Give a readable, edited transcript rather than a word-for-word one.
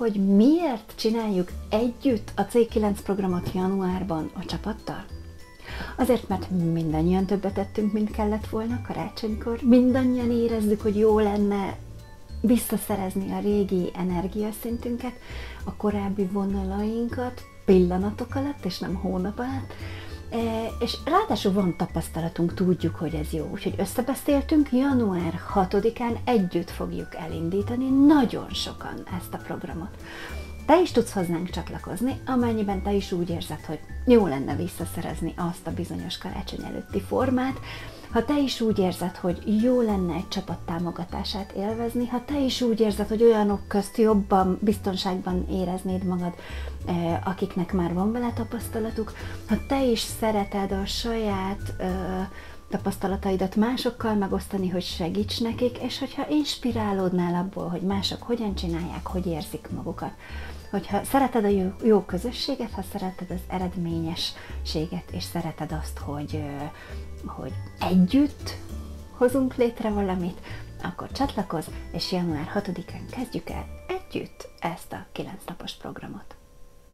hogy miért csináljuk együtt a C9 programot januárban a csapattal? Azért, mert mindannyian többet tettünk, mint kellett volna karácsonykor. Mindannyian érezzük, hogy jó lenne visszaszerezni a régi energiaszintünket, a korábbi vonalainkat pillanatok alatt, és nem hónap alatt. És ráadásul van tapasztalatunk, tudjuk, hogy ez jó. Úgyhogy összebeszéltünk, január 6-án együtt fogjuk elindítani nagyon sokan ezt a programot. Te is tudsz hozzánk csatlakozni, amennyiben te is úgy érzed, hogy jó lenne visszaszerezni azt a bizonyos karácsony előtti formát, ha te is úgy érzed, hogy jó lenne egy csapat támogatását élvezni, ha te is úgy érzed, hogy olyanok közt jobban, biztonságban éreznéd magad, akiknek már van vele tapasztalatuk, ha te is szereted a saját tapasztalataidat másokkal megosztani, hogy segíts nekik, és hogyha inspirálódnál abból, hogy mások hogyan csinálják, hogy érzik magukat. Hogyha szereted a jó közösséget, ha szereted az eredményességet, és szereted azt, hogy együtt hozunk létre valamit, akkor csatlakozz, és január 6-án kezdjük el együtt ezt a 9 napos programot.